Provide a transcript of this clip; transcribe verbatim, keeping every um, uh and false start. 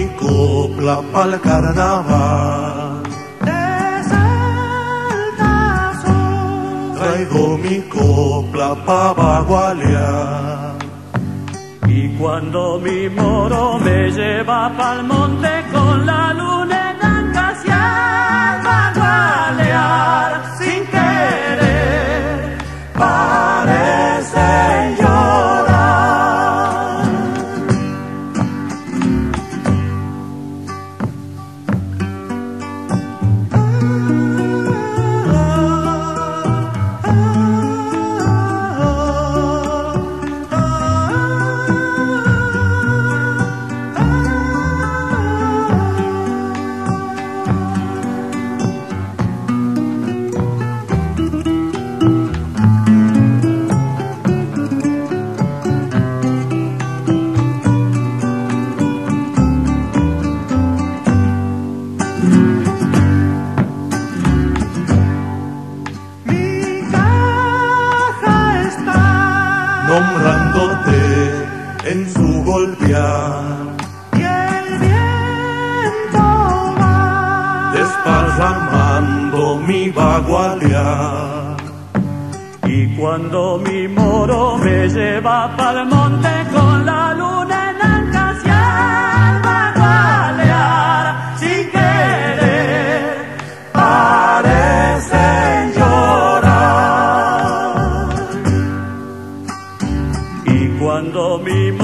mi copla pa'l carnaval. Traigo mi copla pa' bagualear. Y cuando mi moro me lleva pa'l monte con la luna en Ancasial, bagualear sin querer, parece llorar. Nombrándote en su golpear, Y el viento va desparramando mi bagualear. Y cuando mi moro me lleva pa'l monte con la luna en Ancasial, bagualear sin querer, parecen llorar. Y cuando mi